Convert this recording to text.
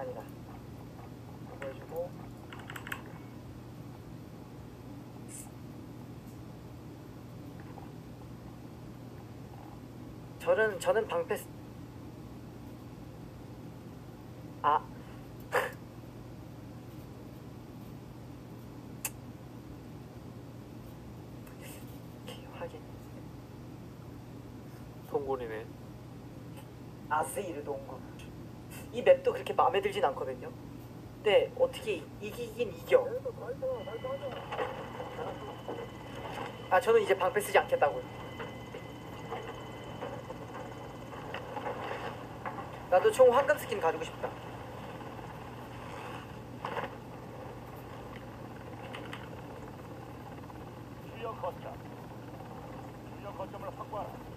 아니다. 이거 해주고 저는 방패 아 확인. 동굴이네. 아스이르 동굴. 이 맵도 그렇게 마음에 들진 않거든요. 근데 어떻게 이기긴 이겨. 아 저는 이제 방패 쓰지 않겠다고요. 나도 총 황금 스킨 가지고 싶다. 주요 거점을 확보하라.